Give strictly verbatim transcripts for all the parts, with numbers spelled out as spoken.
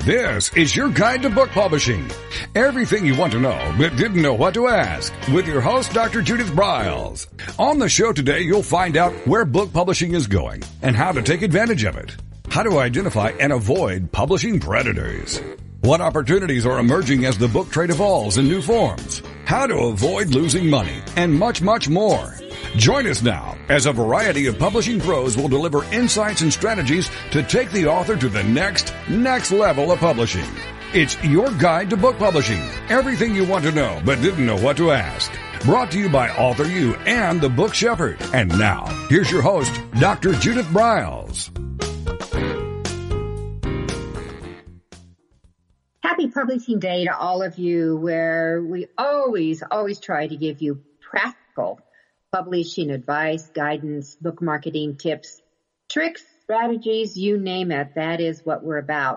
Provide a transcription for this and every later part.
This is your guide to book publishing. Everything you want to know but didn't know what to ask with your host, Doctor Judith Briles. On the show today, you'll find out where book publishing is going and how to take advantage of it. How to identify and avoid publishing predators. What opportunities are emerging as the book trade evolves in new forms. How to avoid losing money and much, much more. Join us now as a variety of publishing pros will deliver insights and strategies to take the author to the next, next level of publishing. It's your guide to book publishing. Everything you want to know but didn't know what to ask. Brought to you by AuthorU and the Book Shepherd. And now, here's your host, Doctor Judith Briles. Happy Publishing Day to all of you, where we always, always try to give you practical publishing advice, guidance, book marketing tips, tricks, strategies, you name it. That is what we're about.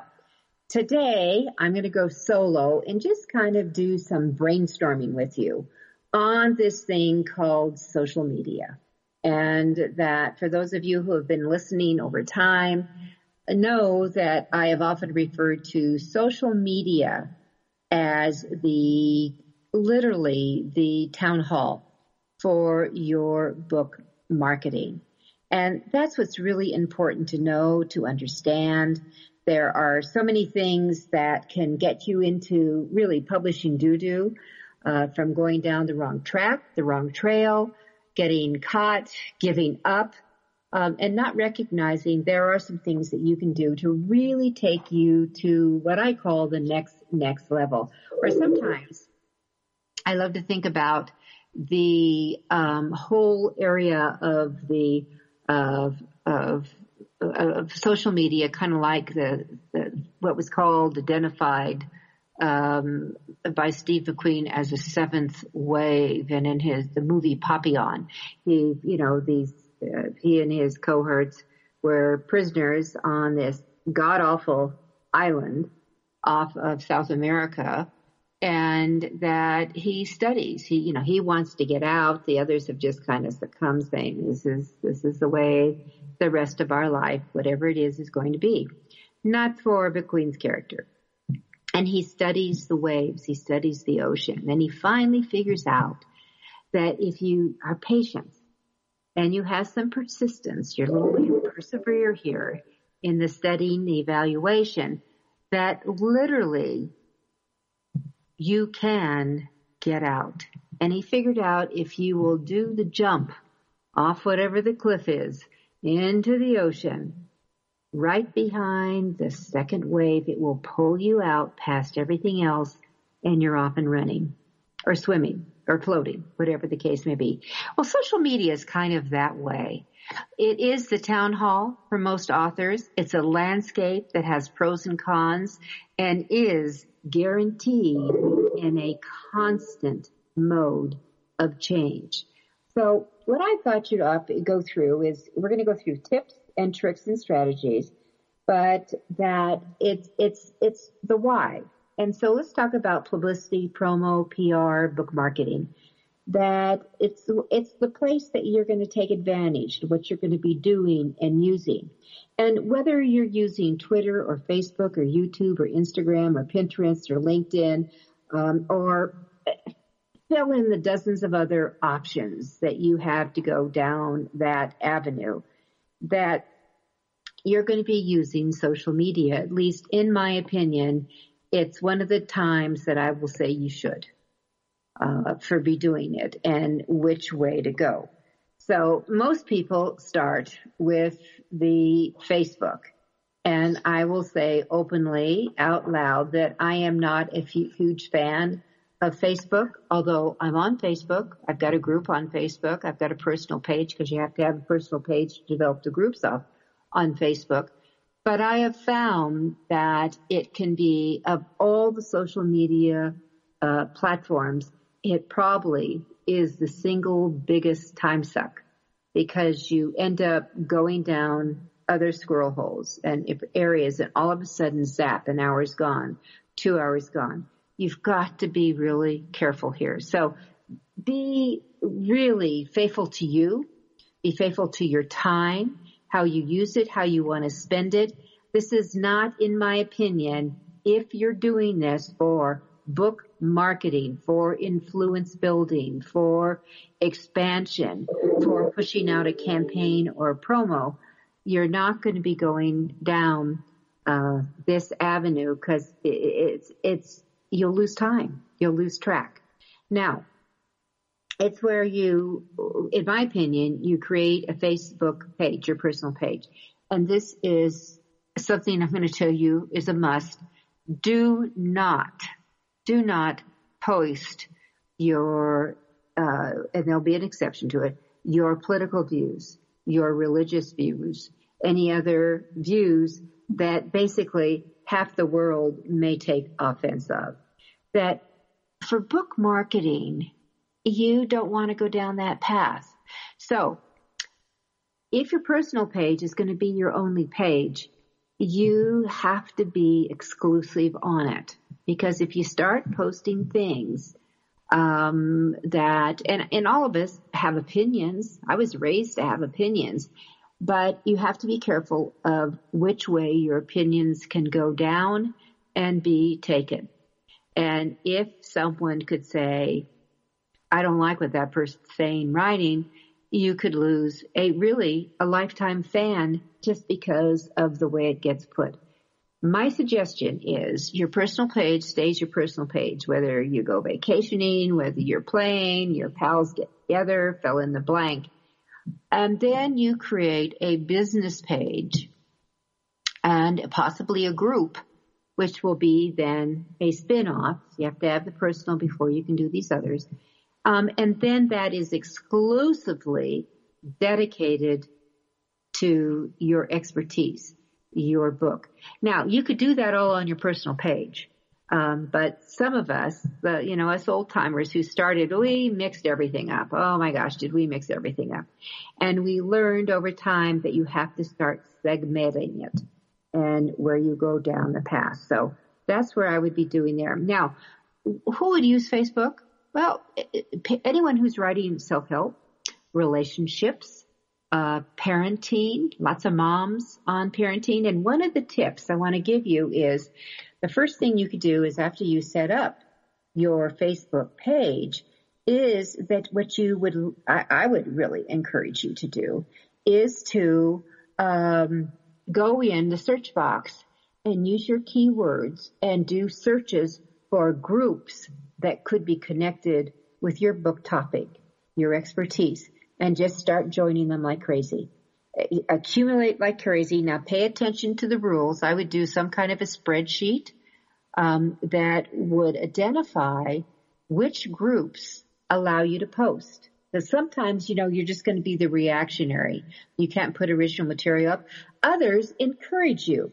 Today, I'm going to go solo and just kind of do some brainstorming with you on this thing called social media. And that for those of you who have been listening over time, know that I have often referred to social media as the, literally the town hall for your book marketing. And that's what's really important to know, to understand. There are so many things that can get you into really publishing doo-doo, uh, from going down the wrong track, the wrong trail, getting caught, giving up, um, and not recognizing there are some things that you can do to really take you to what I call the next, next level. Or sometimes I love to think about the um, whole area of the of of, of social media, kind of like the, the what was called identified um, by Steve McQueen as a seventh wave, and in his the movie Papillon, he you know these uh, he and his cohorts were prisoners on this god awful island off of South America. And that he studies, he, you know, he wants to get out. The others have just kind of succumbed, saying this is, this is the way the rest of our life, whatever it is, is going to be. Not for McQueen's character. And he studies the waves. He studies the ocean. And he finally figures out that if you are patient and you have some persistence, you're little, you persevere here in the studying, the evaluation, that literally you can get out. And he figured out if you will do the jump off whatever the cliff is into the ocean, right behind the second wave, it will pull you out past everything else and you're off and running or swimming or floating, whatever the case may be. Well, social media is kind of that way. It is the town hall for most authors. It's a landscape that has pros and cons and is guaranteed in a constant mode of change. So what I thought you'd up, go through is we're going to go through tips and tricks and strategies, but that it's it's it's the why. And so let's talk about publicity, promo, P R, book marketing. That it's it's the place that you're going to take advantage, what you're going to be doing and using. And whether you're using Twitter or Facebook or YouTube or Instagram or Pinterest or LinkedIn, um, or fill in the dozens of other options that you have to go down that avenue, that you're going to be using social media. At least in my opinion, it's one of the times that I will say you should. Uh, for be doing it and which way to go. So most people start with the Facebook, and I will say openly out loud that I am not a huge fan of Facebook, although I'm on Facebook. I've got a group on Facebook. I've got a personal page because you have to have a personal page to develop the groups off on Facebook. But I have found that it can be, of all the social media uh, platforms, it probably is the single biggest time suck because you end up going down other squirrel holes and areas and all of a sudden, zap, an hour's gone, two hours gone. You've got to be really careful here. So be really faithful to you, be faithful to your time, how you use it, how you want to spend it. This is not, in my opinion, if you're doing this for book marketing, for influence building, for expansion, for pushing out a campaign or a promo, you're not going to be going down uh, this avenue because it, it's it's you'll lose time, you'll lose track. Now, it's where you, in my opinion, you create a Facebook page, your personal page, and this is something I'm going to tell you is a must. Do not, do not post your, uh, and there'll be an exception to it, your political views, your religious views, any other views that basically half the world may take offense of. That for book marketing, you don't want to go down that path. So if your personal page is going to be your only page, you have to be exclusive on it. Because if you start posting things um, that, and, and all of us have opinions. I was raised to have opinions. But you have to be careful of which way your opinions can go down and be taken. And if someone could say, I don't like what that person's saying, writing, you could lose a really a lifetime fan just because of the way it gets put. My suggestion is your personal page stays your personal page, whether you go vacationing, whether you're playing, your pals get together, fill in the blank. And then you create a business page and possibly a group, which will be then a spin-off. You have to have the personal before you can do these others. Um, and then that is exclusively dedicated to your expertise, your book. Now, you could do that all on your personal page. Um, but some of us, the, you know, us old timers who started, we mixed everything up. Oh my gosh, did we mix everything up? And we learned over time that you have to start segmenting it and where you go down the path. So that's where I would be doing there. Now, who would use Facebook? Well, anyone who's writing self-help, relationships, uh, parenting, lots of moms on parenting. And one of the tips I want to give you is the first thing you could do is after you set up your Facebook page is that what you would, I, I would really encourage you to do is to um, go in the search box and use your keywords and do searches for groups that could be connected with your book topic, your expertise, and just start joining them like crazy. Accumulate like crazy. Now pay attention to the rules. I would do some kind of a spreadsheet um, that would identify which groups allow you to post. Because sometimes, you know, you're just going to be the reactionary. You can't put original material up. Others encourage you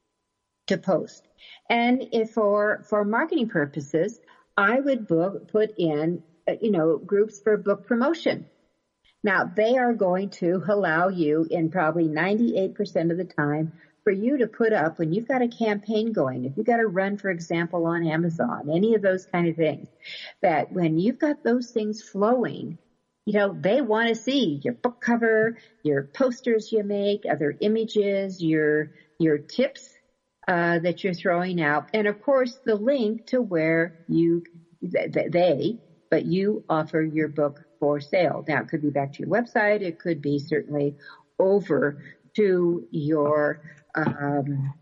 to post. And if for, for marketing purposes, I would book, put in, uh, you know, groups for book promotion. Now, they are going to allow you in probably ninety-eight percent of the time for you to put up when you've got a campaign going. If you've got to run, for example, on Amazon, any of those kind of things, that when you've got those things flowing, you know, they want to see your book cover, your posters you make, other images, your, your tips uh, that you're throwing out. And of course, the link to where you, they, but you offer your book for sale. Now, it could be back to your website. It could be certainly over to your um,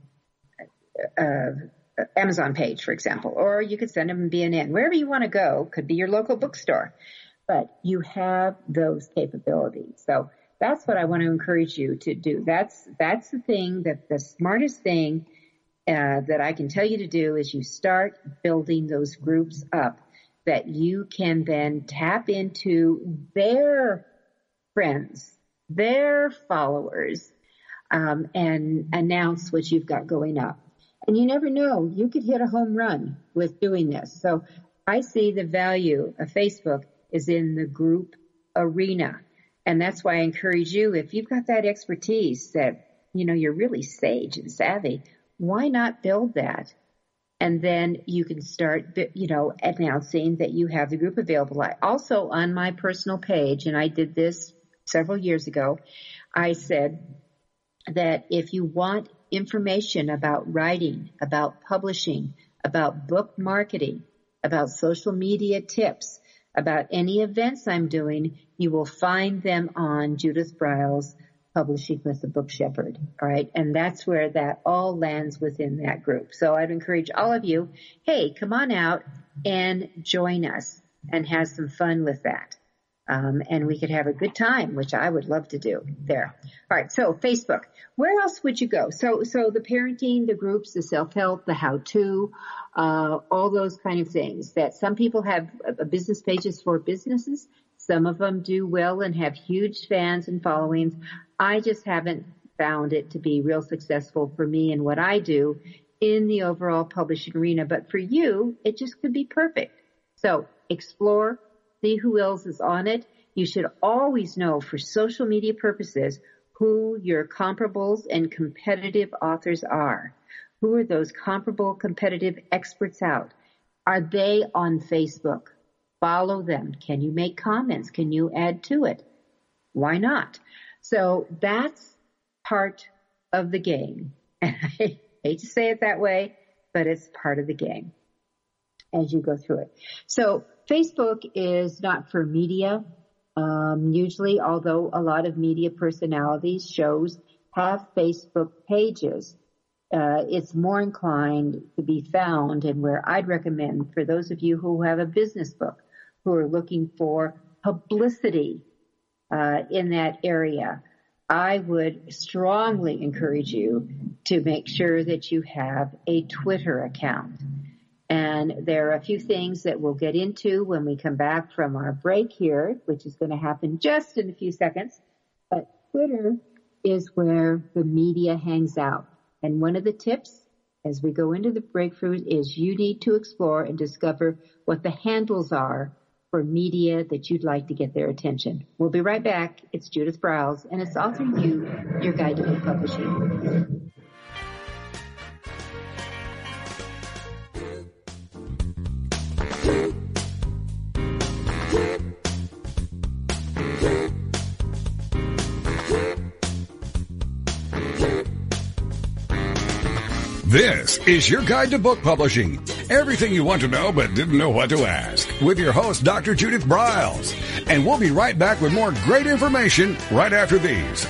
uh, Amazon page, for example, or you could send them B N N. Wherever you want to go, could be your local bookstore, but you have those capabilities. So that's what I want to encourage you to do. That's that's the thing, that the smartest thing uh, that I can tell you to do is you start building those groups up that you can then tap into their friends, their followers, um, and announce what you've got going up. And you never know, you could hit a home run with doing this. So I see the value of Facebook is in the group arena. And that's why I encourage you, if you've got that expertise that, you know, you're really sage and savvy, why not build that? And then you can start, you know, announcing that you have the group available. I also, on my personal page, and I did this several years ago, I said that if you want information about writing, about publishing, about book marketing, about social media tips, about any events I'm doing, you will find them on Judith Briles' Publishing with the Book Shepherd. All right. And that's where that all lands within that group. So I'd encourage all of you, hey, come on out and join us and have some fun with that. Um, and we could have a good time, which I would love to do there. All right. So Facebook, where else would you go? So, so the parenting, the groups, the self-help, the how-to, uh, all those kind of things that some people have uh, business pages for businesses. Some of them do well and have huge fans and followings. I just haven't found it to be real successful for me and what I do in the overall publishing arena. But for you, it just could be perfect. So explore, see who else is on it. You should always know for social media purposes who your comparables and competitive authors are. Who are those comparable competitive experts out? Are they on Facebook? Follow them. Can you make comments? Can you add to it? Why not? So that's part of the game. And I hate to say it that way, but it's part of the game as you go through it. So Facebook is not for media, um, usually, although a lot of media personalities, shows have Facebook pages. Uh, it's more inclined to be found, and where I'd recommend for those of you who have a business book, who are looking for publicity uh, in that area, I would strongly encourage you to make sure that you have a Twitter account. And there are a few things that we'll get into when we come back from our break here, which is going to happen just in a few seconds. But Twitter is where the media hangs out. And one of the tips as we go into the breakthrough is you need to explore and discover what the handles are for media that you'd like to get their attention. We'll be right back. It's Judith Briles, and it's AuthorU, your guide to book publishing. This is your guide to book publishing. Everything you want to know but didn't know what to ask. With your host, Doctor Judith Briles. And we'll be right back with more great information right after these.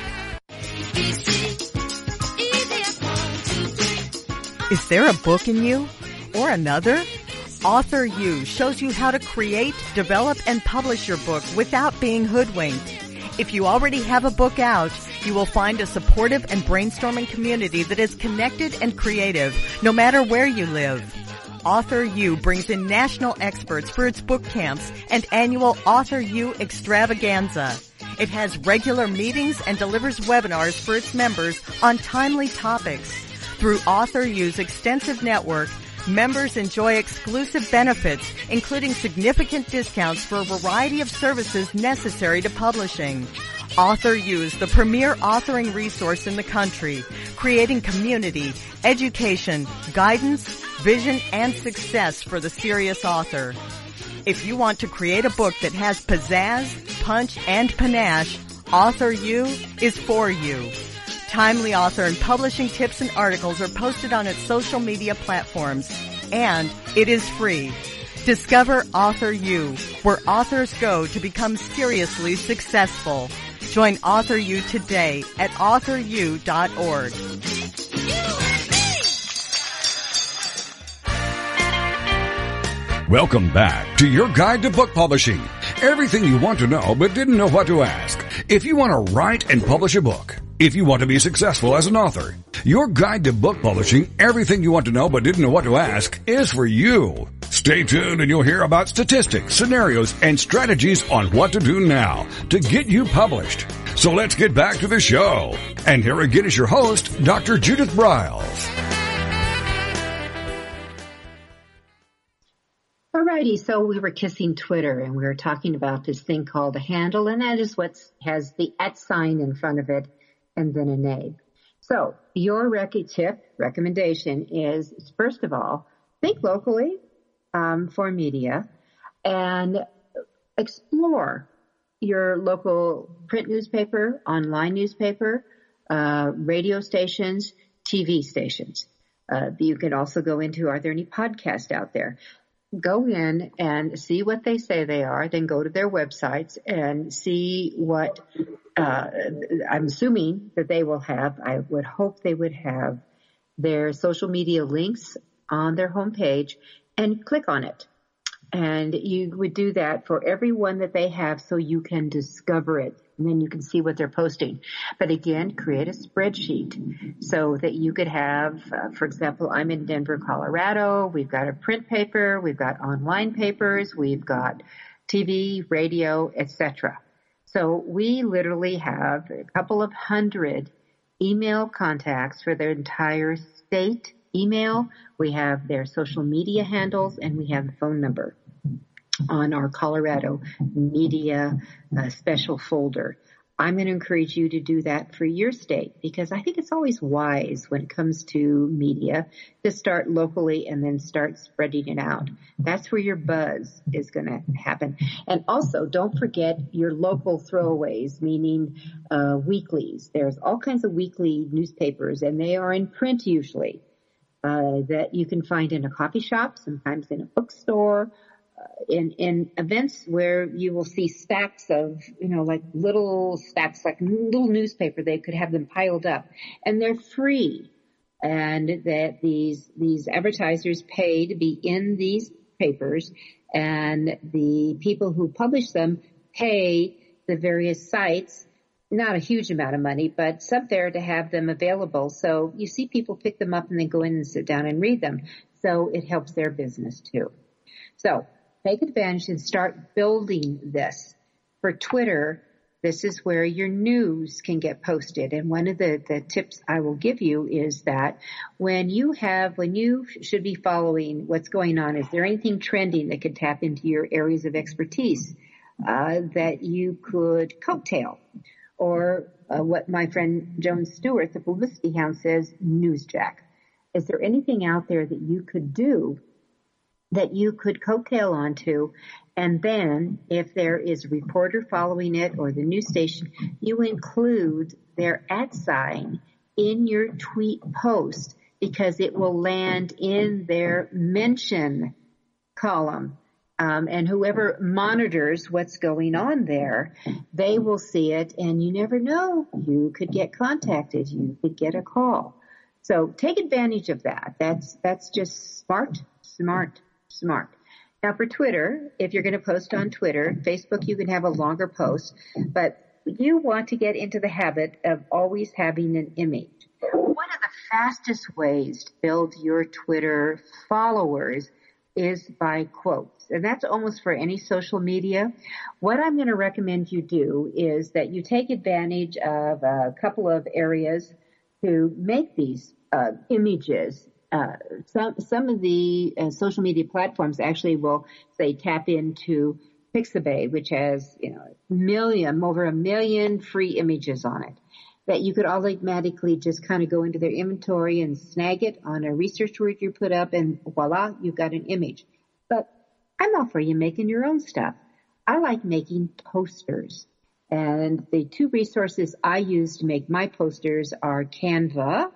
Is there a book in you or another? AuthorU shows you how to create, develop, and publish your book without being hoodwinked. If you already have a book out, you will find a supportive and brainstorming community that is connected and creative, no matter where you live. AuthorU brings in national experts for its book camps and annual AuthorU extravaganza. It has regular meetings and delivers webinars for its members on timely topics. Through AuthorU's extensive network, members enjoy exclusive benefits, including significant discounts for a variety of services necessary to publishing. AuthorU is the premier authoring resource in the country, creating community, education, guidance, vision, and success for the serious author. If you want to create a book that has pizzazz, punch, and panache, AuthorU is for you. Timely author and publishing tips and articles are posted on its social media platforms, and it is free. Discover AuthorU, where authors go to become seriously successful. Join AuthorU today at author u dot org. Welcome back to your guide to book publishing. Everything you want to know but didn't know what to ask. If you want to write and publish a book, if you want to be successful as an author, your guide to book publishing, everything you want to know but didn't know what to ask, is for you. Stay tuned and you'll hear about statistics, scenarios, and strategies on what to do now to get you published. So let's get back to the show. And here again is your host, Doctor Judith Briles. Alrighty, so we were kissing Twitter and we were talking about this thing called a handle, and that is what has the at sign in front of it and then a name. So your rec- tip, recommendation is, first of all, think locally um, for media and explore your local print newspaper, online newspaper, uh, radio stations. T V stations. Uh, you can also go into, are there any podcasts out there? Go in and see what they say they are, then go to their websites and see what, uh, I'm assuming that they will have, I would hope they would have their social media links on their homepage, and click on it. And you would do that for every one that they have so you can discover it, and then you can see what they're posting. But again, create a spreadsheet so that you could have, uh, for example, I'm in Denver, Colorado. We've got a print paper. We've got online papers. We've got T V, radio, et cetera. So we literally have a couple of hundred email contacts for their entire state email. We have their social media handles, and we have the phone number on our Colorado media uh, special folder. I'm going to encourage you to do that for your state, because I think it's always wise when it comes to media to start locally and then start spreading it out. That's where your buzz is going to happen. And also, don't forget your local throwaways, meaning uh, weeklies. There's all kinds of weekly newspapers, and they are in print usually, uh, that you can find in a coffee shop, sometimes in a bookstore, In, in events where you will see stacks of, you know, like little stacks, like little newspaper, they could have them piled up, and they're free. And that these, these advertisers pay to be in these papers, and the people who publish them pay the various sites, not a huge amount of money, but it's up there to have them available. So you see people pick them up and then go in and sit down and read them. So it helps their business too. So take advantage and start building this. For Twitter, this is where your news can get posted. And one of the, the tips I will give you is that when you have, when you should be following what's going on, is there anything trending that could tap into your areas of expertise uh, that you could coattail? Or uh, what my friend Joan Stewart, the publicity hound, says, newsjack. Is there anything out there that you could do that you could coattail onto, and then if there is a reporter following it or the news station, you include their at sign in your tweet post, because it will land in their mention column. Um, and whoever monitors what's going on there, they will see it, and you never know. You could get contacted. You could get a call. So take advantage of that. That's, that's just smart, smart. Smart. Now for Twitter, if you're going to post on Twitter, Facebook, you can have a longer post, but you want to get into the habit of always having an image. One of the fastest ways to build your Twitter followers is by quotes, and that's almost for any social media. What I'm going to recommend you do is that you take advantage of a couple of areas to make these uh, images. Uh, some some of the uh, social media platforms actually will say tap into Pixabay, which has, you know, million, over a million free images on it, that you could automatically just kind of go into their inventory and snag it on a research word you put up, and voila, you've got an image. But I'm all for you making your own stuff. I like making posters. And the two resources I use to make my posters are Canva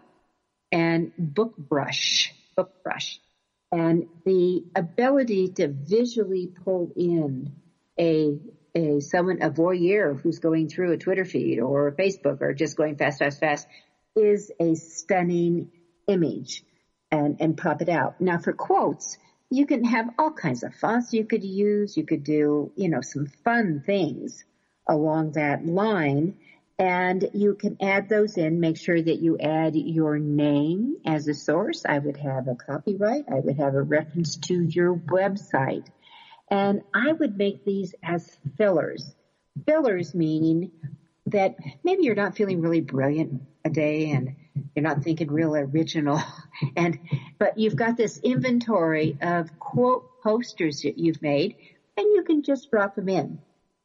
and BookBrush, BookBrush. And the ability to visually pull in a, a someone, a voyeur who's going through a Twitter feed or Facebook or just going fast, fast, fast is a stunning image, and, and pop it out. Now for quotes, you can have all kinds of fonts you could use. You could do, you know, some fun things along that line. And you can add those in. Make sure that you add your name as a source. I would have a copyright. I would have a reference to your website. And I would make these as fillers. Fillers meaning that maybe you're not feeling really brilliant a day and you're not thinking real original. and But you've got this inventory of quote posters that you've made, and you can just drop them in.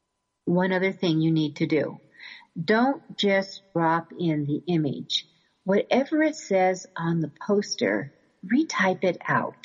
One other thing you need to do. Don't just drop in the image. Whatever it says on the poster, retype it out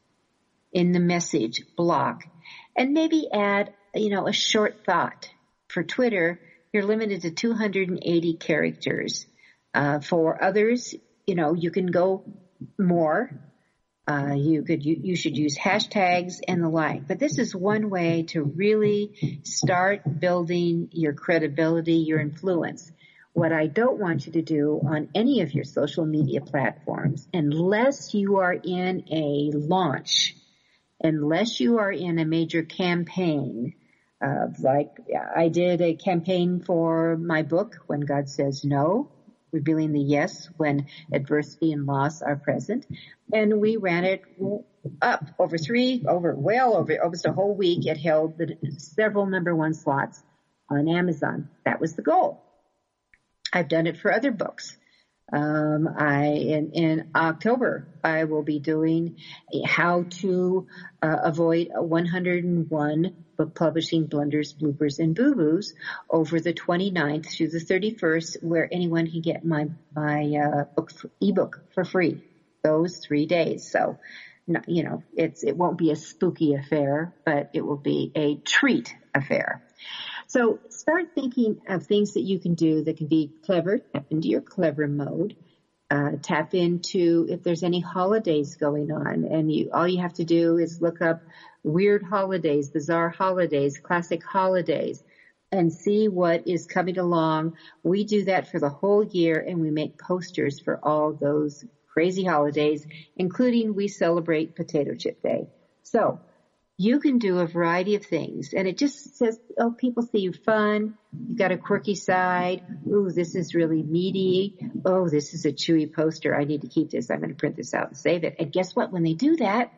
in the message block, and maybe add, you know, a short thought. For Twitter, you're limited to two hundred eighty characters. Uh, for others, you know, you can go more. Uh, you could, you, you should use hashtags and the like, but this is one way to really start building your credibility, your influence. What I don't want you to do on any of your social media platforms, unless you are in a launch, unless you are in a major campaign, uh, like I did a campaign for my book, When God Says No, revealing the yes when adversity and loss are present. And we ran it up over three, over, well over, almost a whole week. It held the, several number one slots on Amazon. That was the goal. I've done it for other books. Um, I, in, in October, I will be doing how to uh, avoid one hundred one book publishing blunders, bloopers, and boo-boos over the twenty-ninth through the thirty-first, where anyone can get my, my, uh, book, ebook for free, those three days. So, you know, it's, it won't be a spooky affair, but it will be a treat affair. So start thinking of things that you can do that can be clever. Tap into your clever mode. Uh, tap into if there's any holidays going on, and you all you have to do is look up weird holidays, bizarre holidays, classic holidays, and see what is coming along. We do that for the whole year, and we make posters for all those crazy holidays, including we celebrate Potato Chip Day. So you can do a variety of things, and it just says, oh, people see you fun. You got a quirky side. Ooh, this is really meaty. Oh, this is a chewy poster. I need to keep this. I'm going to print this out and save it. And guess what? When they do that,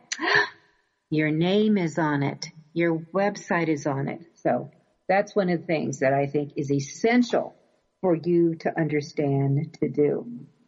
your name is on it. Your website is on it. So that's one of the things that I think is essential for you to understand to do.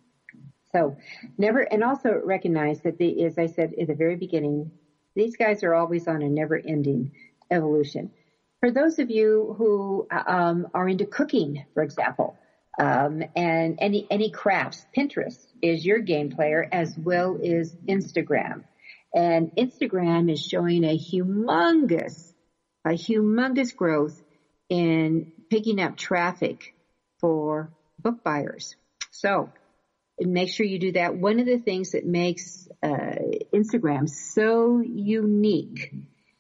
So never, and also recognize that the, as I said at the very beginning, these guys are always on a never-ending evolution. For those of you who um, are into cooking, for example, um, and any any crafts, Pinterest is your game player as well as Instagram. And Instagram is showing a humongous, a humongous growth in picking up traffic for book buyers. So make sure you do that. One of the things that makes uh, Instagram so unique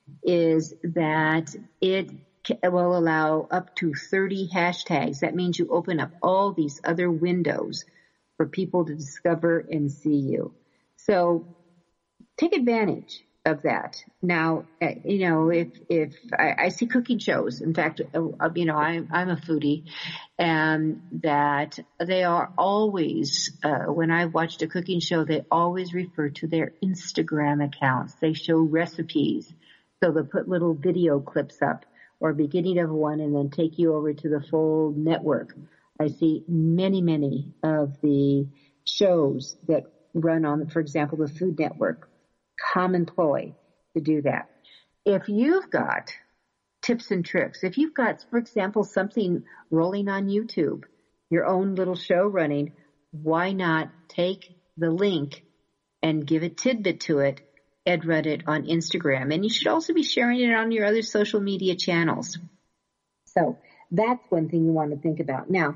is that it will allow up to thirty hashtags. That means you open up all these other windows for people to discover and see you. So take advantage of that. Now, uh, you know, if, if I, I see cooking shows, in fact, uh, you know, I, I'm a foodie, and that they are always, uh, when I watched a cooking show, they always refer to their Instagram accounts. They show recipes. So they'll put little video clips up or beginning of one and then take you over to the full network. I see many, many of the shows that run on, for example, the Food Network, common ploy to do that. If you've got tips and tricks, if you've got, for example, something rolling on YouTube, your own little show running, why not take the link and give a tidbit to it and run it on Instagram? And you should also be sharing it on your other social media channels. So that's one thing you want to think about. Now,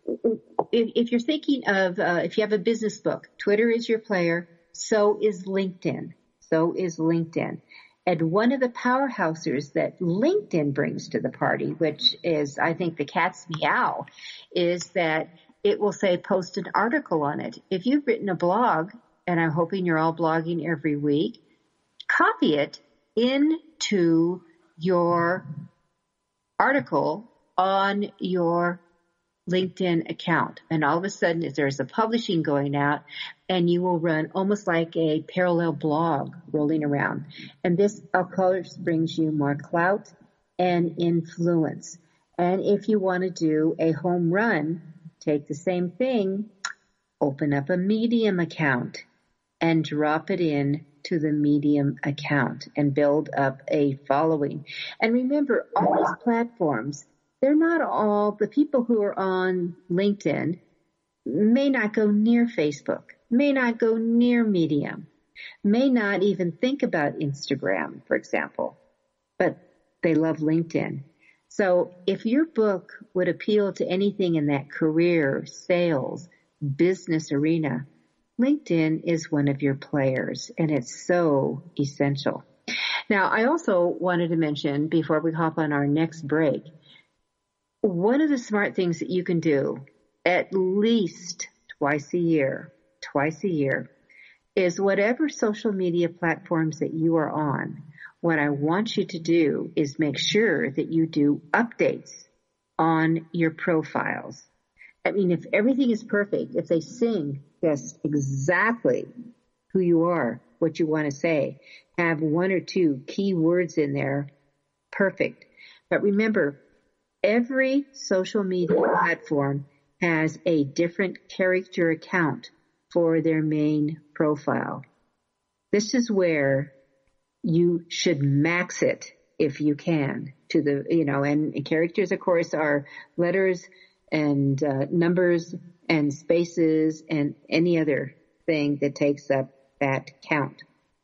if, if you're thinking of, uh, if you have a business book, Twitter is your player, so is LinkedIn. So is LinkedIn. And one of the powerhouses that LinkedIn brings to the party, which is, I think, the cat's meow, is that it will say post an article on it. If you've written a blog, and I'm hoping you're all blogging every week, copy it into your article on your LinkedIn account. And all of a sudden, if there's a publishing going out, and you will run almost like a parallel blog rolling around. And this, of course, brings you more clout and influence. And if you want to do a home run, take the same thing, open up a Medium account and drop it in to the Medium account and build up a following. And remember, all these platforms, they're not all, the people who are on LinkedIn may not go near Facebook, may not go near Medium, may not even think about Instagram, for example, but they love LinkedIn. So if your book would appeal to anything in that career, sales, business arena, LinkedIn is one of your players, and it's so essential. Now, I also wanted to mention, before we hop on our next break, one of the smart things that you can do at least twice a year, twice a year, is whatever social media platforms that you are on, what I want you to do is make sure that you do updates on your profiles. I mean, if everything is perfect, if they sing just exactly who you are, what you want to say, have one or two key words in there, perfect. But remember, every social media platform has a different character account for their main profile. This is where you should max it if you can to the, you know, and, and characters, of course, are letters and uh, numbers and spaces and any other thing that takes up that count.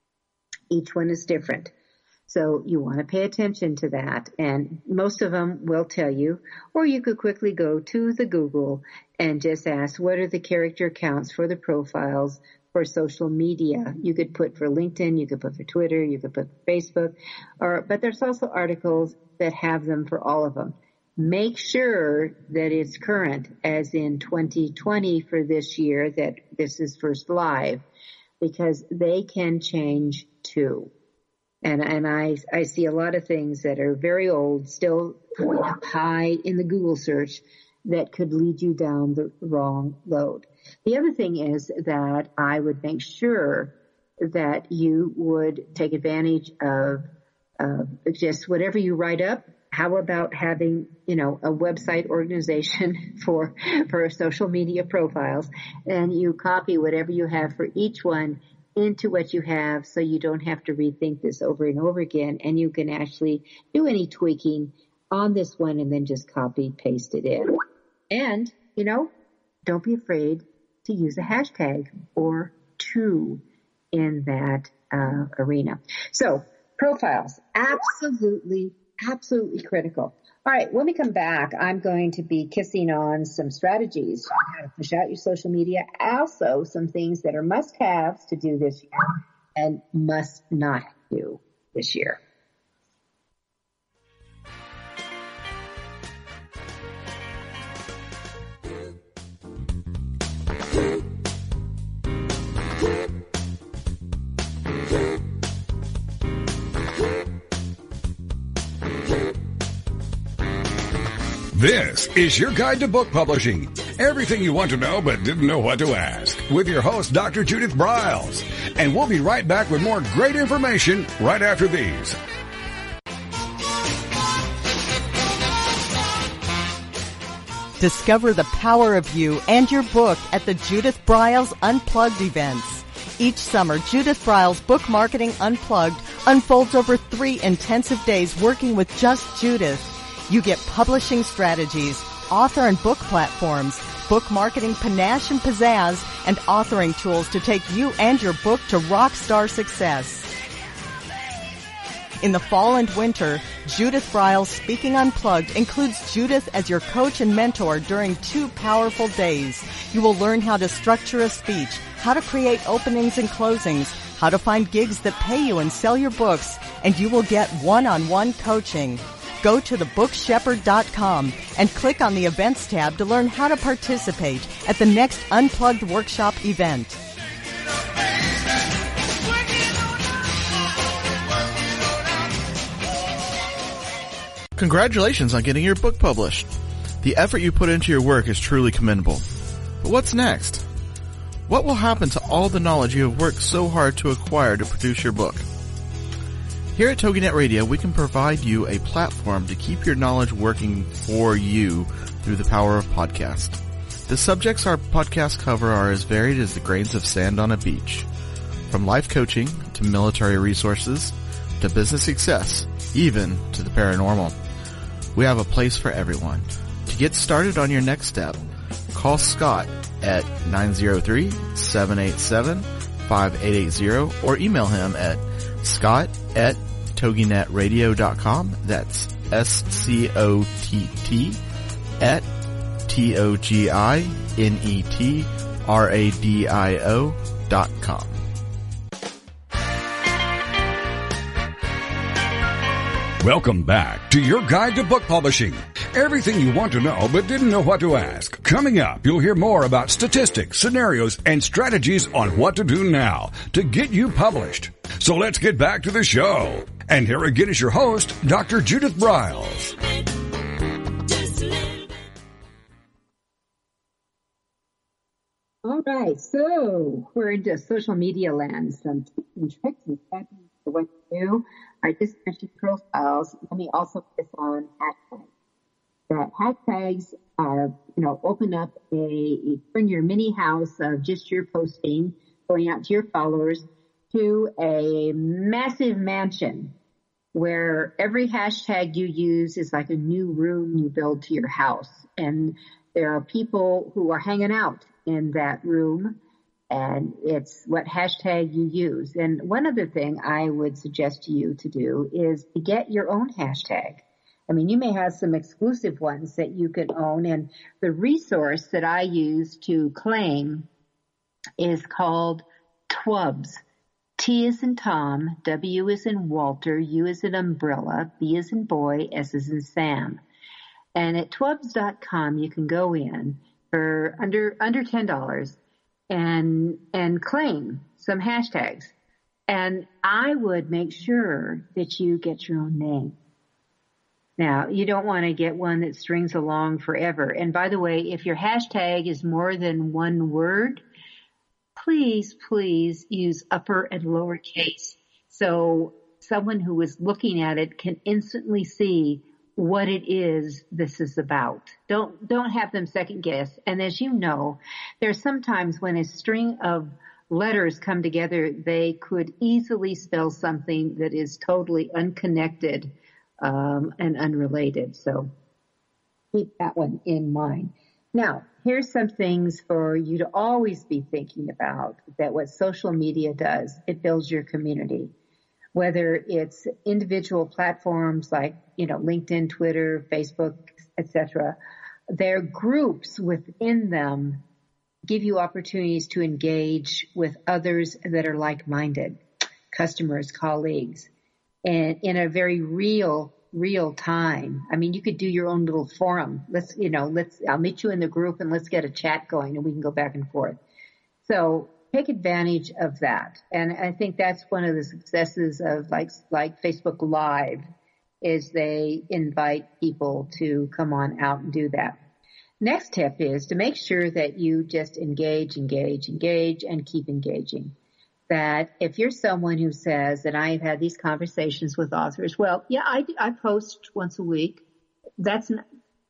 Each one is different. So you want to pay attention to that, and most of them will tell you, or you could quickly go to the Google and just ask, what are the character counts for the profiles for social media? You could put for LinkedIn, you could put for Twitter, you could put for Facebook, or, but there's also articles that have them for all of them. Make sure that it's current, as in twenty twenty for this year, that this is first live, because they can change too. And, and I, I see a lot of things that are very old, still coming up high in the Google search, that could lead you down the wrong road. The other thing is that I would make sure that you would take advantage of uh, just whatever you write up. How about having, you know, a website organization for, for social media profiles, and you copy whatever you have for each one into what you have, so you don't have to rethink this over and over again, and you can actually do any tweaking on this one and then just copy, paste it in. And, you know, don't be afraid to use a hashtag or two in that uh, arena. So profiles, absolutely, absolutely critical. All right, when we come back, I'm going to be kissing on some strategies on how to push out your social media. Also, some things that are must-haves to do this year and must not do this year. This is your guide to book publishing. Everything you want to know but didn't know what to ask, with your host, Doctor Judith Briles. And we'll be right back with more great information right after these. Discover the power of you and your book at the Judith Briles Unplugged events. Each summer, Judith Briles Book Marketing Unplugged unfolds over three intensive days working with just Judith. You get publishing strategies, author and book platforms, book marketing panache and pizzazz, and authoring tools to take you and your book to rock star success. In the fall and winter, Judith Briles Speaking Unplugged includes Judith as your coach and mentor during two powerful days. You will learn how to structure a speech, how to create openings and closings, how to find gigs that pay you and sell your books, and you will get one-on-one coaching. Go to the book shepherd dot com and click on the Events tab to learn how to participate at the next Unplugged Workshop event. Congratulations on getting your book published. The effort you put into your work is truly commendable. But what's next? What will happen to all the knowledge you have worked so hard to acquire to produce your book? Here at TogiNet Radio, we can provide you a platform to keep your knowledge working for you through the power of podcast. The subjects our podcasts cover are as varied as the grains of sand on a beach. From life coaching to military resources to business success, even to the paranormal. We have a place for everyone. To get started on your next step, call Scott at nine zero three, seven eight seven, five eight eight zero or email him at Scott at toginet radio dot com. That's S C O T T at T O G I N E T R A D I O dot com. Welcome back to your guide to book publishing. Everything you want to know but didn't know what to ask. Coming up, you'll hear more about statistics, scenarios, and strategies on what to do now to get you published. So let's get back to the show. And here again is your host, Doctor Judith Briles. All right, so we're into social media land. Some tips and tricks and strategies for what to do. I just mentioned profiles. Let me also put this on hashtags. That hashtags are, you know, open up a, you turn your mini house of just your posting, going out to your followers, to a massive mansion where every hashtag you use is like a new room you build to your house. And there are people who are hanging out in that room, and it's what hashtag you use. And one other thing I would suggest to you to do is to get your own hashtag. I mean, you may have some exclusive ones that you can own, and the resource that I use to claim is called TWUBS. T is in Tom, W is in Walter, U is in umbrella, B is in boy, S is in Sam. And at twubs dot com, you can go in for under under ten dollars and and claim some hashtags. And I would make sure that you get your own name. Now, you don't want to get one that strings along forever. And by the way, if your hashtag is more than one word, please, please use upper and lower case so someone who is looking at it can instantly see what it is this is about. Don't don't have them second guess. And as you know, there's sometimes when a string of letters come together, they could easily spell something that is totally unconnected um, and unrelated. So keep that one in mind. Now, here's some things for you to always be thinking about, that what social media does, it builds your community. Whether it's individual platforms like, you know, LinkedIn, Twitter, Facebook, et cetera, their groups within them give you opportunities to engage with others that are like-minded, customers, colleagues, and in a very real, real time. I mean, you could do your own little forum. Let's, you know, let's, I'll meet you in the group and let's get a chat going and we can go back and forth. So take advantage of that. And I think that's one of the successes of like, like Facebook Live, is they invite people to come on out and do that. Next tip is to make sure that you just engage, engage, engage, and keep engaging. That if you're someone who says that I've had these conversations with authors, well, yeah, I, I post once a week. That's n-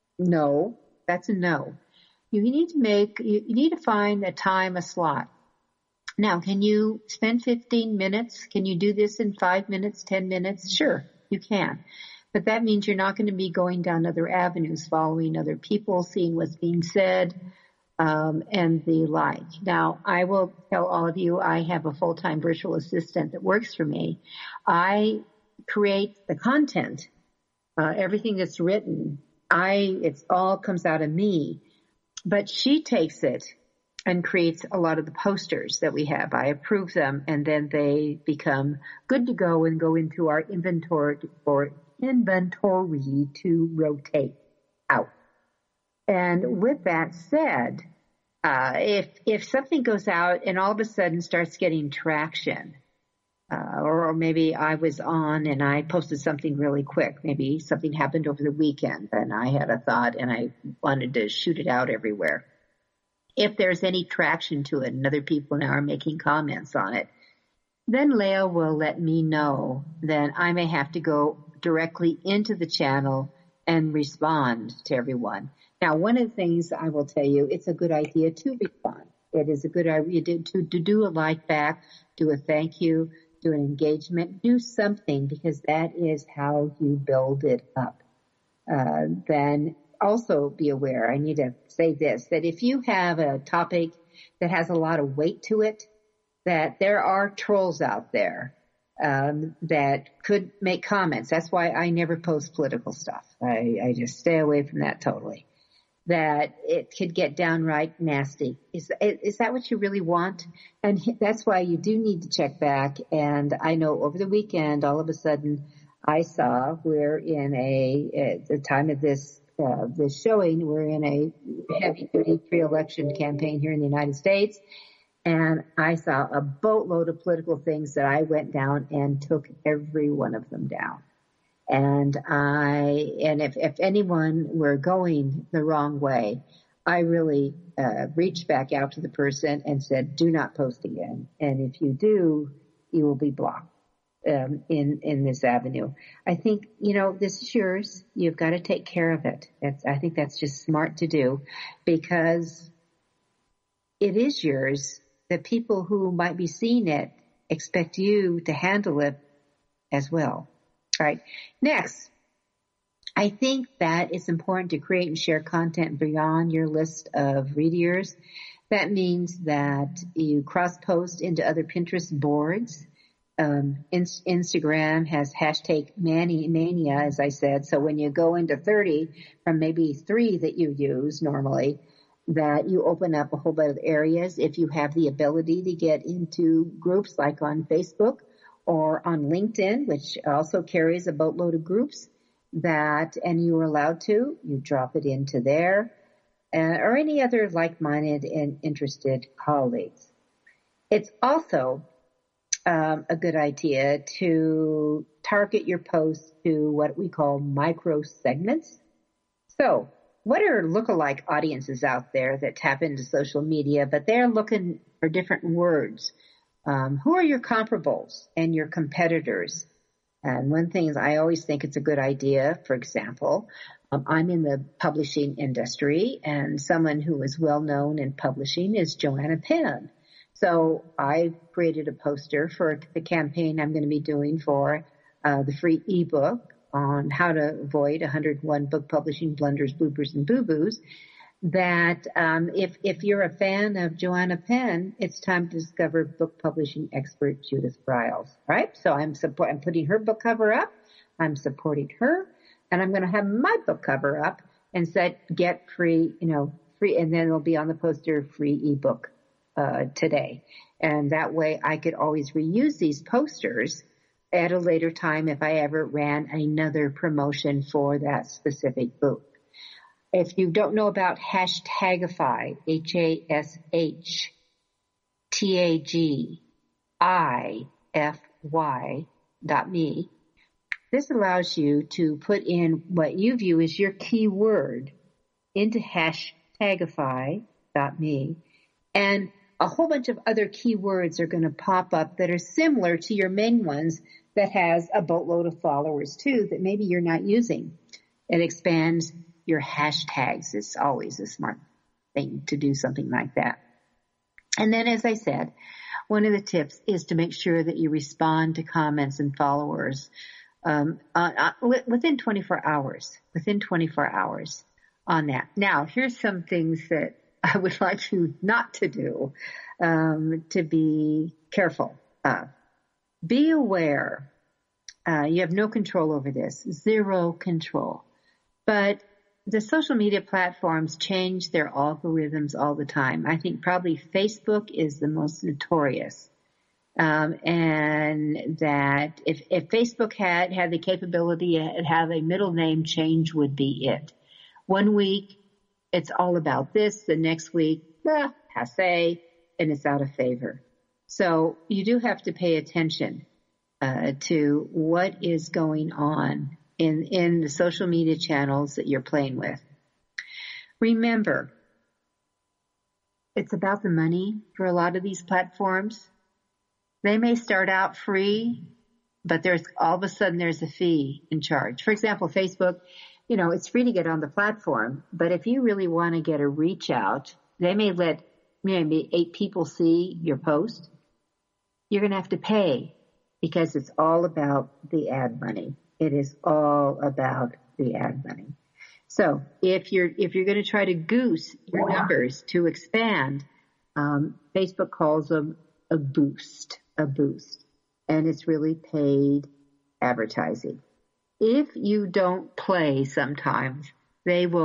no, that's a no. You need to make, you, you need to find a time, a slot. Now, can you spend fifteen minutes? Can you do this in five minutes, ten minutes? Sure, you can. But that means you're not going to be going down other avenues, following other people, seeing what's being said, um, and the like. Now, I will tell all of you, I have a full-time virtual assistant that works for me. I create the content, uh, everything that's written. I, it's all comes out of me, but she takes it and creates a lot of the posters that we have. I approve them, and then they become good to go and go into our inventory or inventory to rotate out. And with that said, uh, if if something goes out and all of a sudden starts getting traction, uh, or, or maybe I was on and I posted something really quick, maybe something happened over the weekend and I had a thought and I wanted to shoot it out everywhere. If there's any traction to it and other people now are making comments on it, then Leah will let me know that I may have to go directly into the channel and respond to everyone. Now, one of the things I will tell you, it's a good idea to respond. It is a good idea to, to, to do a like back, do a thank you, do an engagement, do something, because that is how you build it up. Uh, then also be aware, I need to say this, that if you have a topic that has a lot of weight to it, that there are trolls out there um, that could make comments. That's why I never post political stuff. I, I just stay away from that totally. that it could get downright nasty. Is, is that what you really want? And that's why you do need to check back. And I know over the weekend, all of a sudden, I saw we're in a, at the time of this, uh, this showing, we're in a heavy-duty pre-election campaign here in the United States. And I saw a boatload of political things that I went down and took every one of them down. And I, and if, if anyone were going the wrong way, I really uh, reached back out to the person and said, do not post again. And if you do, you will be blocked um, in, in this avenue. I think, you know, this is yours. You've got to take care of it. It's, I think that's just smart to do because it is yours. The people who might be seeing it expect you to handle it as well. All right. Next, I think that it's important to create and share content beyond your list of readers. That means that you cross-post into other Pinterest boards. Um, in, Instagram has hashtag mani- mania, as I said. So when you go into thirty from maybe three that you use normally, that you open up a whole bunch of areas. If you have the ability to get into groups like on Facebook or on LinkedIn, which also carries a boatload of groups, that, and you are allowed to, you drop it into there, uh, or any other like-minded and interested colleagues. It's also um, a good idea to target your posts to what we call micro segments. So, what are lookalike audiences out there that tap into social media, but they're looking for different words? Um, who are your comparables and your competitors? And one thing is I always think it's a good idea, for example, um, I'm in the publishing industry, and someone who is well known in publishing is Joanna Penn. So I created a poster for the campaign I'm going to be doing for uh, the free ebook on how to avoid one hundred one book publishing blunders, bloopers, and boo-boos, that um, if, if you're a fan of Joanna Penn, it's time to discover book publishing expert Judith Briles, right? So I'm support, I'm putting her book cover up, I'm supporting her, and I'm going to have my book cover up and said, get free, you know, free, and then it'll be on the poster, free ebook uh, today. And that way I could always reuse these posters at a later time if I ever ran another promotion for that specific book. If you don't know about Hashtagify, H A S H T A G I F Y dot me, this allows you to put in what you view as your keyword into Hashtagify dot me, and a whole bunch of other keywords are going to pop up that are similar to your main ones that has a boatload of followers too that maybe you're not using. It expands your hashtags. It's always a smart thing to do something like that. And then, as I said, one of the tips is to make sure that you respond to comments and followers um, uh, uh, within twenty-four hours, within twenty-four hours on that. Now, here's some things that I would like you not to do, um, to be careful of. Be aware. Uh, you have no control over this, zero control. But the social media platforms change their algorithms all the time. I think probably Facebook is the most notorious. Um, and that if, if Facebook had, had the capability to have a middle name change would be it. One week, it's all about this. The next week, eh, passé, and it's out of favor. So you do have to pay attention uh, to what is going on in, in the social media channels that you're playing with. Remember, it's about the money for a lot of these platforms. They may start out free, but there's all of a sudden there's a fee in charge. For example, Facebook, you know, it's free to get on the platform, but if you really want to get a reach out, they may let maybe eight people see your post. You're going to have to pay because it's all about the ad money. It is all about the ad money. So if you're if you're going to try to goose your numbers to expand, um, Facebook calls them a boost, a boost, and it's really paid advertising. If you don't play sometimes, they will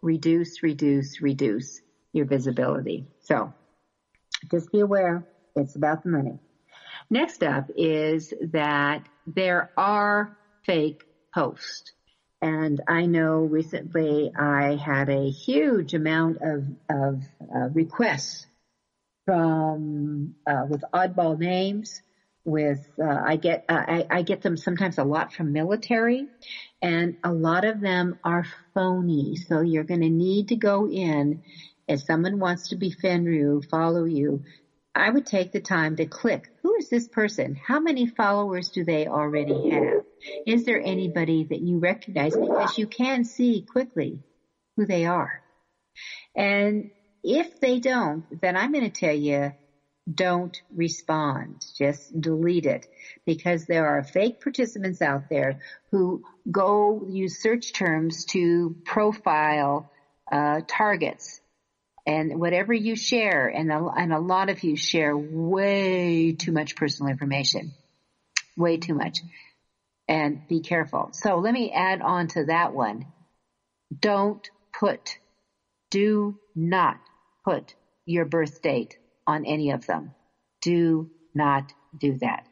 reduce, reduce, reduce your visibility. So just be aware, it's about the money. Next up is that there are fake posts. And I know recently I had a huge amount of, of uh, requests from uh, with oddball names. With uh, I get uh, I, I get them sometimes a lot from military, and a lot of them are phony. So you're going to need to go in if someone wants to befriend you, follow you. I would take the time to click. Who is this person? How many followers do they already have? Is there anybody that you recognize? Because you can see quickly who they are. And if they don't, then I'm going to tell you, don't respond. Just delete it, because there are fake participants out there who go use search terms to profile uh, targets. And whatever you share, and a, and a lot of you share way too much personal information, way too much. And be careful. So let me add on to that one. Don't put, do not put your birth date on any of them. Do not do that.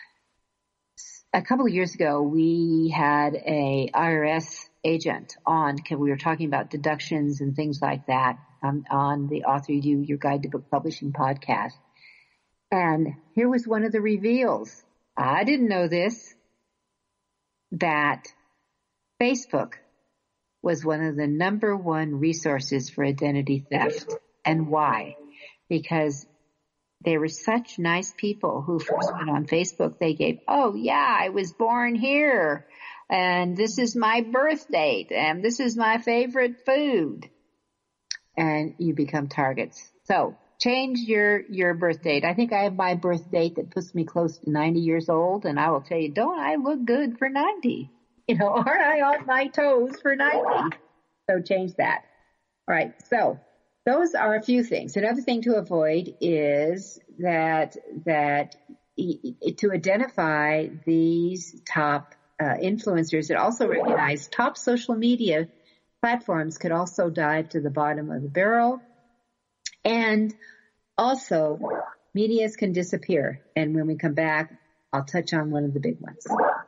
A couple of years ago, we had a I R S agent on, because we were talking about deductions and things like that um, on the AuthorU-Your Guide to Book Publishing podcast. And here was one of the reveals. I didn't know this, that Facebook was one of the number one resources for identity theft. And why? Because they were such nice people who first went on Facebook. They gave, oh yeah, I was born here, and this is my birth date, and this is my favorite food. And you become targets. So change your, your birth date. I think I have my birth date that puts me close to ninety years old, and I will tell you, don't I look good for ninety? You know, aren't I on my toes for ninety? So change that. All right. So those are a few things. Another thing to avoid is that, that to identify these top uh, influencers that also recognize top social media platforms could also dive to the bottom of the barrel. And also, medias can disappear. And when we come back, I'll touch on one of the big ones.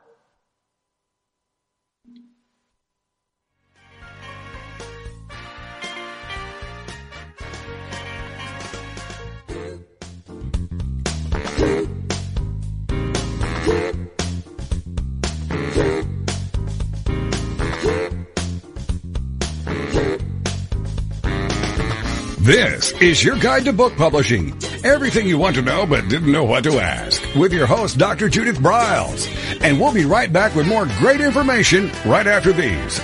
This is your guide to book publishing. Everything you want to know but didn't know what to ask. With your host, Doctor Judith Briles. And we'll be right back with more great information right after these.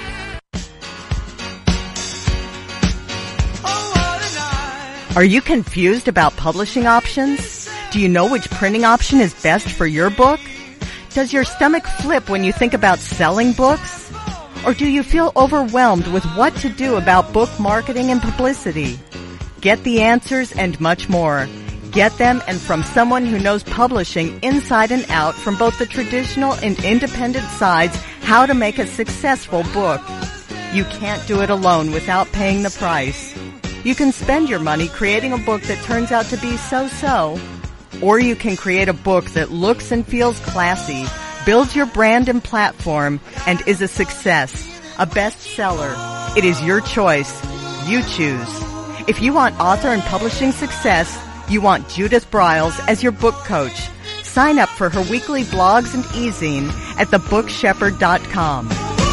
Are you confused about publishing options? Do you know which printing option is best for your book? Does your stomach flip when you think about selling books? Or do you feel overwhelmed with what to do about book marketing and publicity? Get the answers and much more. Get them and from someone who knows publishing inside and out from both the traditional and independent sides, how to make a successful book. You can't do it alone without paying the price. You can spend your money creating a book that turns out to be so-so, or you can create a book that looks and feels classy, builds your brand and platform, and is a success, a bestseller. It is your choice. You choose. If you want author and publishing success, you want Judith Briles as your book coach. Sign up for her weekly blogs and e-zine at the book shepherd dot com.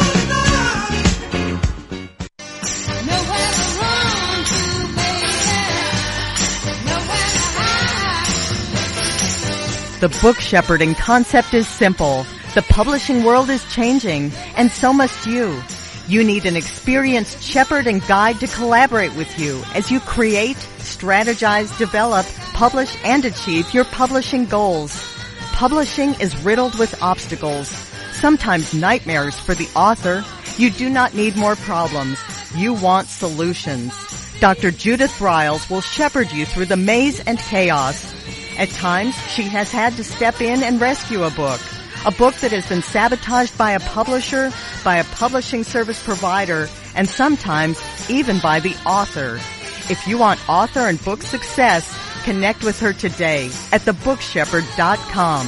The book shepherding concept is simple. The publishing world is changing, and so must you. You need an experienced shepherd and guide to collaborate with you as you create, strategize, develop, publish, and achieve your publishing goals. Publishing is riddled with obstacles, sometimes nightmares for the author. You do not need more problems. You want solutions. Doctor Judith Briles will shepherd you through the maze and chaos. At times, she has had to step in and rescue a book. A book that has been sabotaged by a publisher, by a publishing service provider, and sometimes even by the author. If you want author and book success, connect with her today at the book shepherd dot com.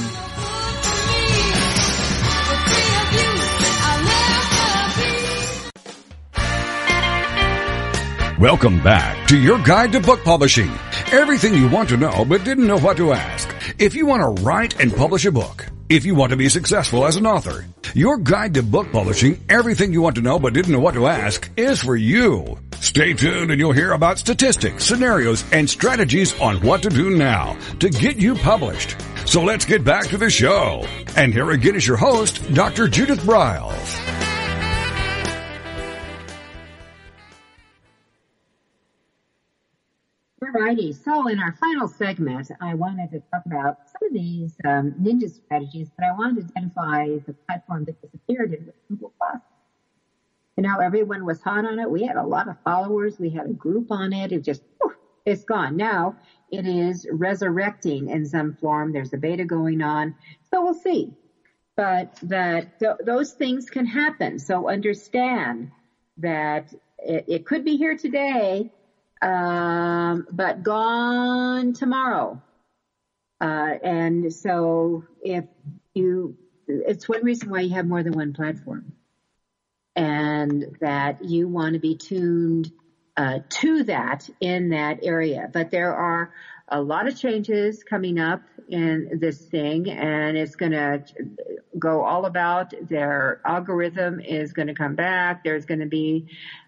Welcome back to your guide to book publishing. Everything you want to know but didn't know what to ask. If you want to write and publish a book, if you want to be successful as an author, your guide to book publishing, everything you want to know but didn't know what to ask, is for you. Stay tuned and you'll hear about statistics, scenarios, and strategies on what to do now to get you published. So let's get back to the show. And here again is your host, Doctor Judith Briles. Alrighty, so in our final segment, I wanted to talk about some of these um, ninja strategies, but I wanted to identify the platform that disappeared in Google Plus. You know, everyone was hot on it. We had a lot of followers. We had a group on it. It just, whew, it's gone. Now it is resurrecting in some form. There's a beta going on, so we'll see. But that th- those things can happen. So understand that it, it could be here today, Um, but gone tomorrow. Uh, and so if you, it's one reason why you have more than one platform, and that you want to be tuned, uh, to that in that area. But there are a lot of changes coming up in this thing, and it's going to go all about their algorithm is going to come back. There's going to be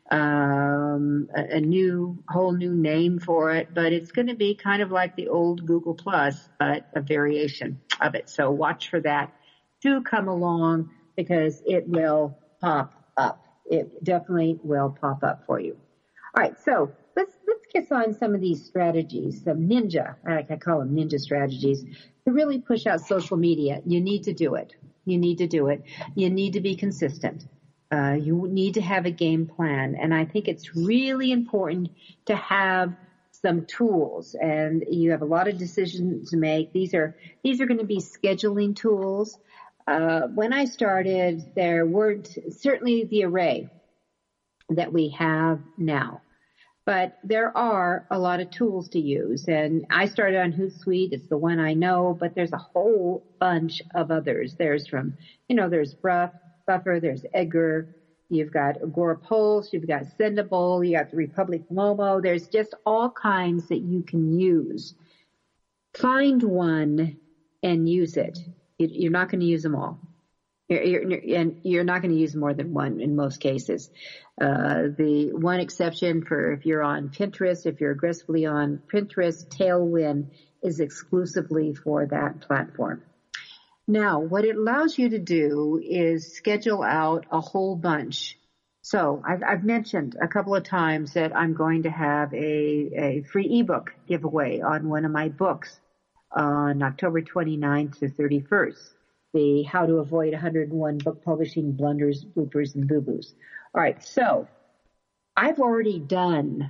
um, a, a new, whole new name for it, but it's going to be kind of like the old Google Plus, but a variation of it. So watch for that to come along, because it will pop up. It definitely will pop up for you. All right, so let's let's get on some of these strategies, some ninja, like I call them ninja strategies, to really push out social media. You need to do it. You need to do it. You need to be consistent. Uh, you need to have a game plan. And I think it's really important to have some tools. And you have a lot of decisions to make. These are these are going to be scheduling tools. Uh, when I started, there weren't certainly the array that we have now. But there are a lot of tools to use. And I started on Hootsuite. It's the one I know, but there's a whole bunch of others. There's from, you know, there's Bruff, Buffer, there's Edgar, you've got Agora Pulse, you've got Sendable, you got the Republic Momo. There's just all kinds that you can use. Find one and use it. You're not going to use them all. You're, you're, and you're not going to use more than one in most cases. Uh, the one exception for if you're on Pinterest, if you're aggressively on Pinterest, Tailwind is exclusively for that platform. Now, what it allows you to do is schedule out a whole bunch. So I've, I've mentioned a couple of times that I'm going to have a, a free ebook giveaway on one of my books on October twenty-ninth to thirty-first. The How to Avoid one hundred one Book Publishing Blunders, Bloopers, and Boo-Boos. All right, so I've already done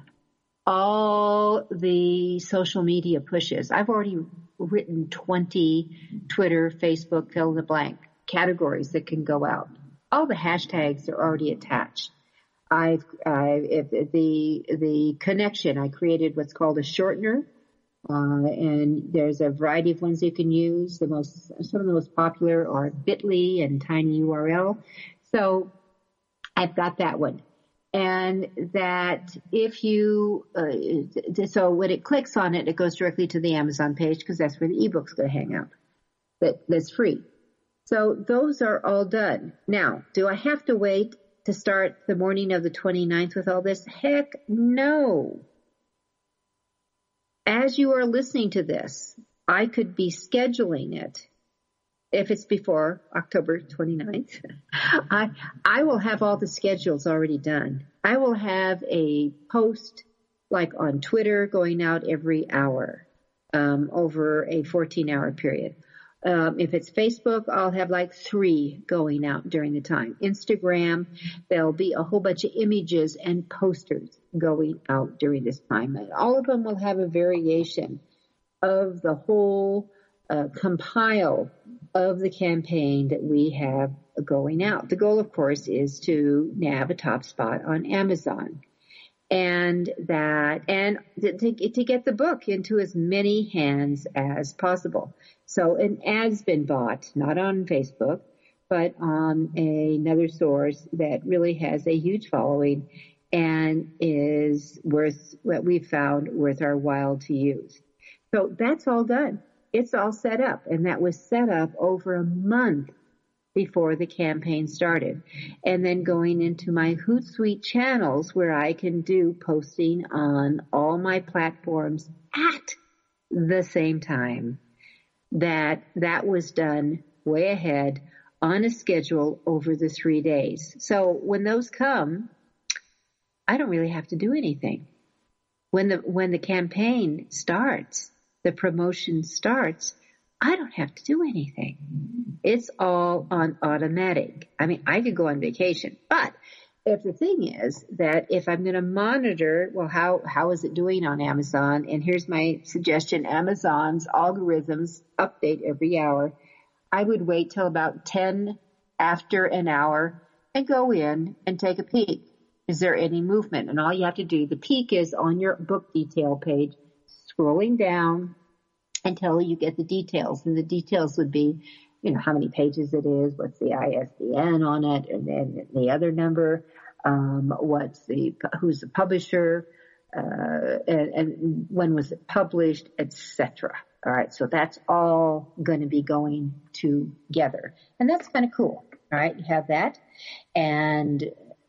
all the social media pushes. I've already written twenty Twitter, Facebook, fill in the blank categories that can go out. All the hashtags are already attached. I've uh, if, if the the connection, I created what's called a shortener. Uh, and there's a variety of ones you can use. The most, some of the most popular are bit dot l y and Tiny U R L. So I've got that one. And that if you, uh, so when it clicks on it, it goes directly to the Amazon page, because that's where the ebook's going to hang out. That, that's free. So those are all done. Now, do I have to wait to start the morning of the twenty-ninth with all this? Heck no. As you are listening to this, I could be scheduling it. If it's before October twenty-ninth, I, I will have all the schedules already done. I will have a post like on Twitter going out every hour, um, over a fourteen hour period. Um, if it's Facebook, I'll have like three going out during the time. Instagram, there'll be a whole bunch of images and posters going out during this time. And all of them will have a variation of the whole uh, compile of the campaign that we have going out. The goal, of course, is to nab a top spot on Amazon. And that, and to, to get the book into as many hands as possible. So an ad's been bought, not on Facebook, but on a, another source that really has a huge following and is worth, what we've found, worth our while to use. So that's all done. It's all set up. And that was set up over a month before the campaign started. And then going into my Hootsuite channels where I can do posting on all my platforms at the same time. That that was done way ahead on a schedule over the three days. So when those come, I don't really have to do anything. When the when the campaign starts, the promotion starts, I don't have to do anything. It's all on automatic. I mean, I could go on vacation, but if the thing is that if I'm going to monitor, well, how, how is it doing on Amazon? And here's my suggestion. Amazon's algorithms update every hour. I would wait till about ten after an hour and go in and take a peek. Is there any movement? And all you have to do, the peek is on your book detail page, scrolling down until you get the details. And the details would be, you know, how many pages it is, what's the I S B N on it, and then the other number, um, what's the, who's the publisher, uh, and, and when was it published, et cetera. All right. So that's all going to be going together. And that's kind of cool. All right. You have that. And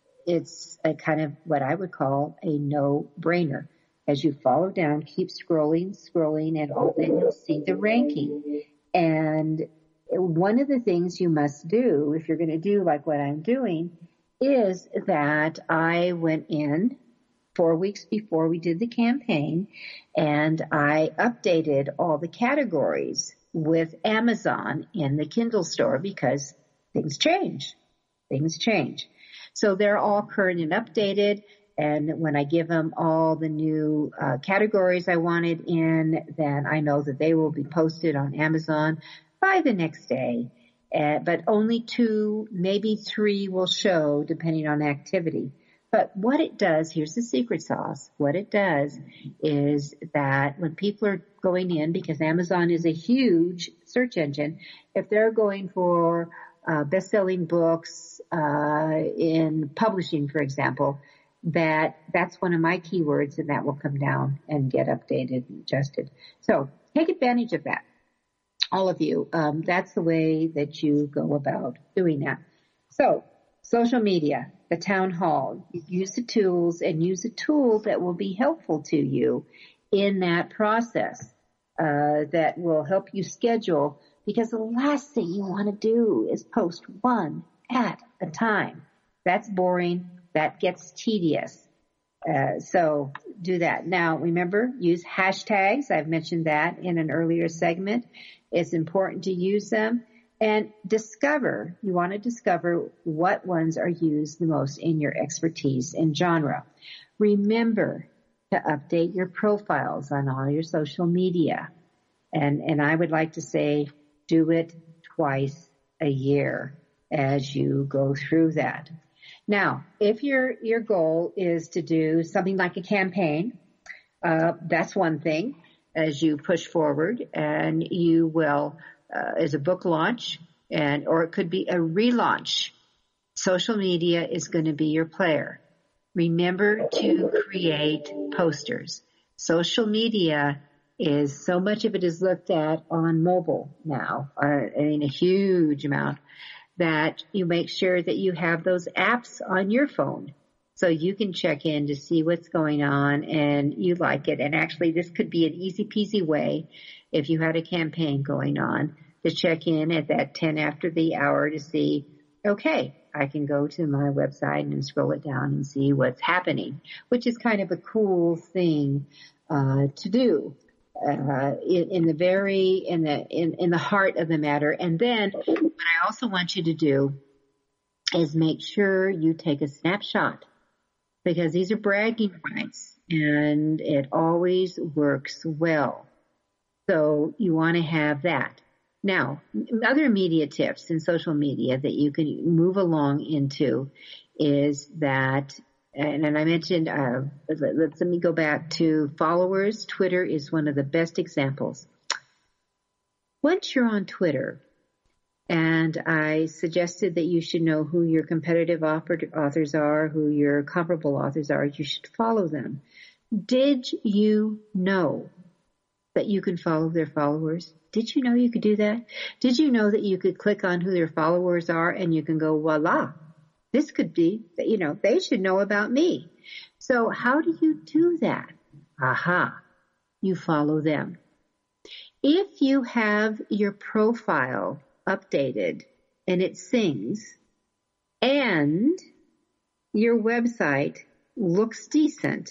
it's a kind of what I would call a no-brainer. As you follow down, keep scrolling, scrolling, and all, then you'll see the ranking. And one of the things you must do, if you're going to do like what I'm doing, is that I went in four weeks before we did the campaign, and I updated all the categories with Amazon in the Kindle store because things change. Things change. So they're all current and updated. And when I give them all the new uh, categories I wanted in, then I know that they will be posted on Amazon by the next day. Uh, but only two, maybe three will show depending on activity. But what it does, here's the secret sauce. What it does is that when people are going in, because Amazon is a huge search engine, if they're going for uh, best-selling books uh, in publishing, for example, that that's one of my keywords, and that will come down and get updated and adjusted. So take advantage of that, all of you. Um, that's the way that you go about doing that. So social media, the town hall, use the tools and use a tool that will be helpful to you in that process, uh, that will help you schedule, because the last thing you want to do is post one at a time. That's boring. That gets tedious. Uh, so do that. Now, remember, use hashtags. I've mentioned that in an earlier segment. It's important to use them. And discover, you want to discover what ones are used the most in your expertise and genre. Remember to update your profiles on all your social media. And, and I would like to say do it twice a year as you go through that. Now, if your your goal is to do something like a campaign, uh, that's one thing as you push forward, and you will, uh, as a book launch, and or it could be a relaunch. Social media is going to be your player. Remember to create posters. Social media is, so much of it is looked at on mobile now, uh, I mean a huge amount, that you make sure that you have those apps on your phone so you can check in to see what's going on and you like it. And actually, this could be an easy peasy way, if you had a campaign going on, to check in at that ten after the hour to see, okay, I can go to my website and scroll it down and see what's happening, which is kind of a cool thing uh, to do. Uh, in, in the very, in the, in, in the heart of the matter. And then what I also want you to do is make sure you take a snapshot, because these are bragging rights and it always works well. So you want to have that. Now, other media tips in social media that you can move along into is that, and, and I mentioned, uh, let, let, let me go back to followers. Twitter is one of the best examples. Once you're on Twitter, and I suggested that you should know who your competitive authors are, who your comparable authors are, you should follow them. Did you know that you can follow their followers? Did you know you could do that? Did you know that you could click on who their followers are and you can go, voila, this could be, you know, they should know about me. So how do you do that? Aha, you follow them. If you have your profile updated and it sings and your website looks decent,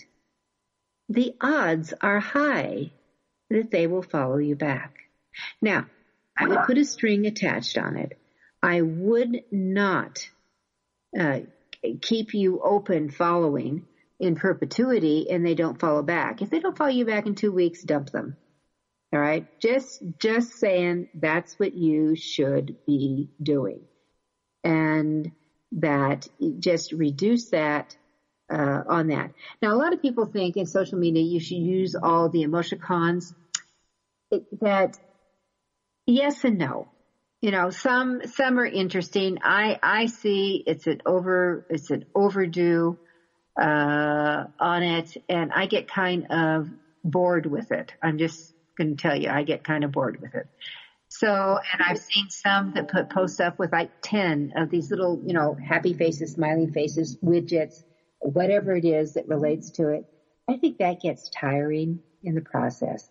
the odds are high that they will follow you back. Now, I would put a string attached on it. I would not uh, keep you open following in perpetuity and they don't follow back. If they don't follow you back in two weeks, dump them. All right? Just, just saying that's what you should be doing. And that just reduce that uh, on that. Now, a lot of people think in social media you should use all the emoticons. It, that yes and no. You know, some some are interesting. I I see it's an over it's an overdue uh, on it, and I get kind of bored with it. I'm just going to tell you, I get kind of bored with it. So, and I've seen some that put posts up with like ten of these little, you know, happy faces, smiling faces, widgets, whatever it is that relates to it. I think that gets tiring in the process.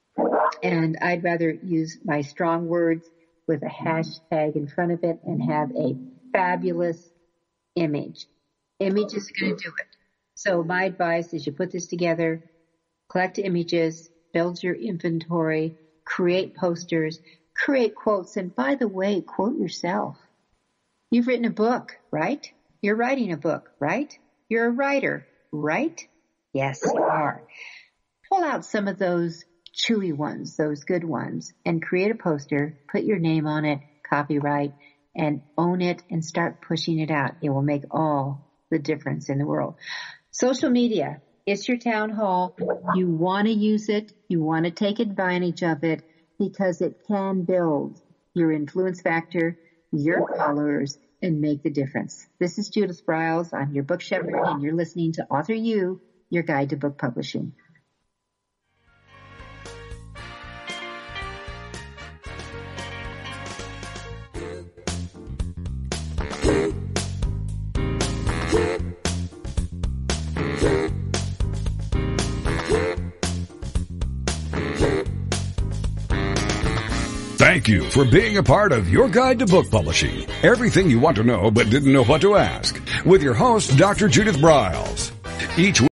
And I'd rather use my strong words with a hashtag in front of it and have a fabulous image. Image is going to do it. So my advice is you put this together, collect images, build your inventory, create posters, create quotes. And by the way, quote yourself. You've written a book, right? You're writing a book, right? You're a writer, right? Yes, you are. Pull out some of those chewy ones, those good ones, and create a poster, put your name on it, copyright, and own it and start pushing it out. It will make all the difference in the world. Social media, it's your town hall. You want to use it. You want to take advantage of it because it can build your influence factor, your followers, and make the difference. This is Judith Briles. I'm your book shepherd, and you're listening to Author You, your guide to book publishing. Thank you for being a part of Your Guide to Book Publishing. Everything you want to know but didn't know what to ask. With your host, Doctor Judith Briles. Each